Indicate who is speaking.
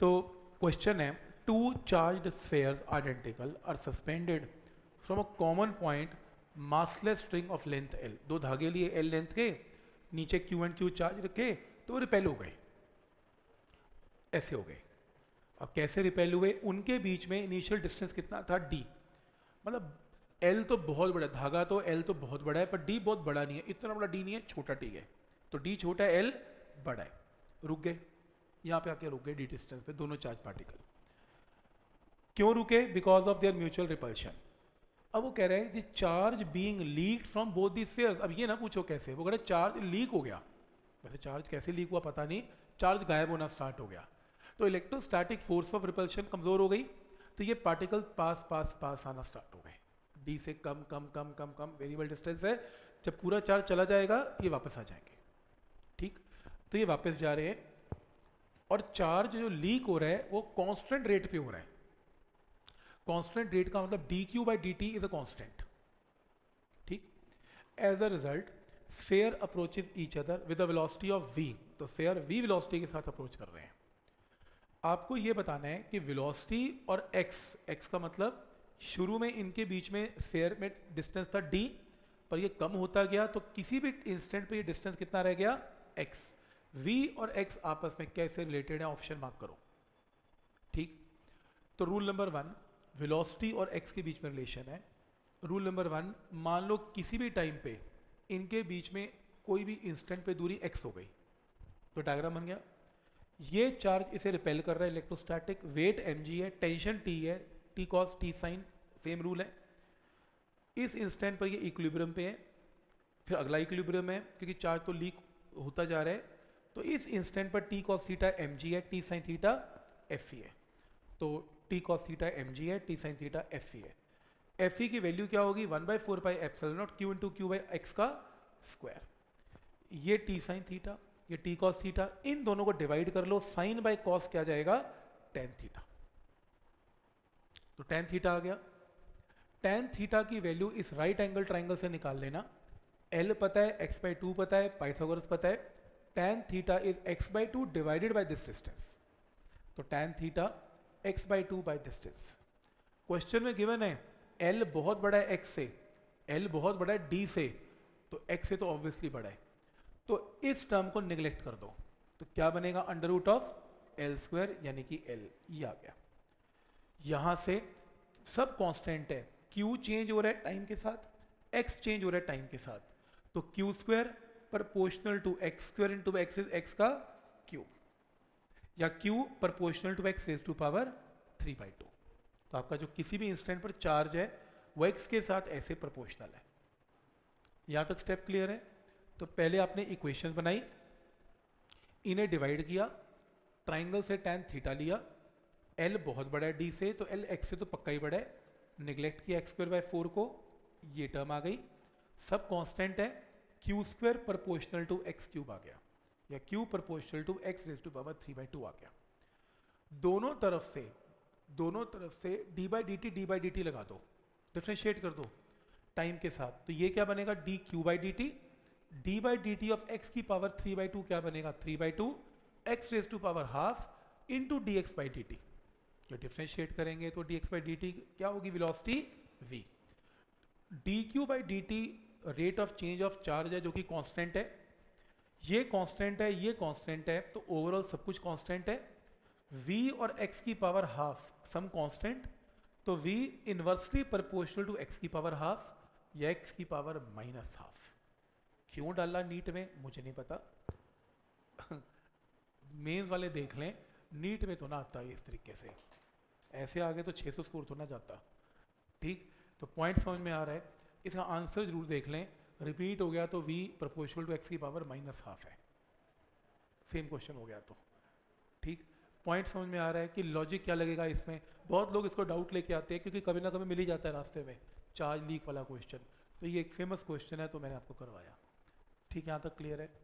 Speaker 1: तो क्वेश्चन है, two charged spheres identical are suspended from a common point massless string of length L. दो धागे लिए L length के, नीचे क्यू एंड क्यू चार्ज रखे तो वो रिपेल हो गए, ऐसे हो गए। अब कैसे रिपेल हुए? उनके बीच में इनिशियल डिस्टेंस कितना था? डी। मतलब एल तो बहुत बड़ा धागा, तो एल तो बहुत बड़ा है, पर डी बहुत बड़ा नहीं है, इतना बड़ा डी नहीं है, छोटा टी है। तो डी छोटा है, एल बड़ा है। रुक गए, यहाँ पे आके रुक गए डी डिस्टेंस पे दोनों चार्ज पार्टिकल। क्यों रुके? Because of their mutual repulsion. अब वो कह रहे हैं charge being leaked from both the spheres. अब ये ना पूछो कैसे, वो कह रहे चार्ज लीक हो गया। वैसे चार्ज कैसे लीक हुआ पता नहीं, चार्ज गायब होना स्टार्ट हो गया, तो इलेक्ट्रोस्टैटिक फोर्स ऑफ रिपल्शन कमजोर हो गई, तो ये पार्टिकल पास पास पास आना स्टार्ट हो गए। डी से कम कम कम कम कम वेरिएबल डिस्टेंस है, जब पूरा चार्ज चला जाएगा ये वापस आ जाएंगे। ठीक, तो ये वापस जा रहे हैं, और चार्ज जो लीक हो रहा है वो कांस्टेंट रेट पे हो रहा है। कांस्टेंट रेट का मतलब D Q by D T is a constant. ठीक, as a result sphere approaches each other with a velocity of v। तो स्फेयर v वेलोसिटी के साथ अप्रोच कर रहे हैं। आपको ये बताना है कि वेलोसिटी और x का मतलब शुरू में इनके बीच में स्फेयर में डिस्टेंस था d, पर ये कम होता गया, तो किसी भी इंस्टेंट पे ये डिस्टेंस कितना रह गया? x। v और x आपस में कैसे रिलेटेड है? ऑप्शन मार्क करो। ठीक, तो रूल नंबर 1, वेलोसिटी और x के बीच में रिलेशन है। रूल नंबर 1, मान लो किसी भी टाइम पे इनके बीच में कोई भी इंस्टेंट पे दूरी x हो गई, तो डायग्राम बन गया। ये चार्ज इसे रिपेल कर रहा है, इलेक्ट्रोस्टैटिक, वेट mg है, टेंशन t है, t cos t sin, same rule है। इस इंस्टेंट पर ये इक्विलिब्रियम पे है, फिर अगला इक्विलिब्रियम है, क्योंकि चार्ज तो लीक होता जा रहा है। तो इस इंस्टेंट पर t cos थीटा mg है, t sin थीटा fe है। तो t cos थीटा mg है, t sin थीटा fe है। fe की वैल्यू क्या होगी? 1/4 pi epsilon naught q into Q by X का स्क्वायर। ये t sin थीटा, ये t cos थीटा, इन दोनों को डिवाइड कर लो, साइन बाय कॉस क्या जाएगा? tan theta. तो tan थीटा आ गया। tan थीटा की वैल्यू इस राइट एंगल ट्राइंगल से निकाल लेना। L पता है, x/2 पता है, पाइथागोरस पता है। tan theta is x/2 divided by this distance. तो tan theta x/2 by distance. Question में गिवन है L बहुत बड़ा है x से, L बहुत बड़ा है D से, तो x से तो ऑब्वियसली बड़ा है, तो इस टर्म को निगलेक्ट कर दो। तो क्या बनेगा? Under root of L square, यानी कि L, ये आ गया। यहां से सब कांस्टेंट है, Q चेंज हो रहा है टाइम के साथ, X चेंज हो रहा है टाइम के साथ, तो Q square proportional to X square into X is X का क्यूब, या Q proportional to X raise to power 3/2। तो आपका जो किसी भी इंस्टेंट पर चार्ज है वो x के साथ ऐसे प्रोपोर्शनल है। यहां तक स्टेप क्लियर है? तो पहले आपने इक्वेशंस बनाई, इन्हें डिवाइड किया, ट्राइंगल से tan थीटा लिया, L बहुत बड़ा है D से, तो L x से तो पक्का ही बड़ा है, निगलेक्ट किया x²/4 को, ये टर्म आ गई। सब कांस्टेंट है, Q square proportional to x cube आ गया, या Q proportional to x raise to power 3/2 आ गया। दोनों तरफ से d/dt लगा दो, डिफरेंशिएट कर दो टाइम के साथ, तो ये क्या बनेगा? dq/dt, d/dt ऑफ x की पावर 3/2 क्या बनेगा? 3/2 x raise to power half into dx/dt। जो डिफरेंशिएट करेंगे तो dx/dt क्या होगी? Velocity v। dq/dt rate of change of charge है, जो कि कांस्टेंट है, ये कांस्टेंट है, ये कांस्टेंट है, तो ओवरऑल सब कुछ कांस्टेंट है। v और x की पावर हाफ सम कांस्टेंट, तो v inversely proportional to x की पावर हाफ, या x की पावर माइनस हाफ। क्यों डाला नीट में मुझे नहीं पता, मेंस वाले देख लें, नीट में तो ना आता है इस तरीके से, ऐसे आगे तो 600 स्कोर तो ना जाता। ठीक, तो पॉइंट समझ में आ रहा है, इसका आंसर जरूर देख लें। रिपीट हो गया तो v प्रोपोर्शनल टू x की पावर माइनस हाफ है, सेम क्वेश्चन हो गया तो। ठीक, पॉइंट समझ में आ रहा है कि लॉजिक क्या लगेगा इसमें। बहुत लोग इसको डाउट लेके आते हैं, क्योंकि कभी ना कभी मिल ही जाता है रास्ते में चार्ज लीक वाला क्वेश्चन, तो ये एक फेमस क्वेश्चन है, तो मैंने आपको करवाया। ठीक, यहाँ तक क्लियर है?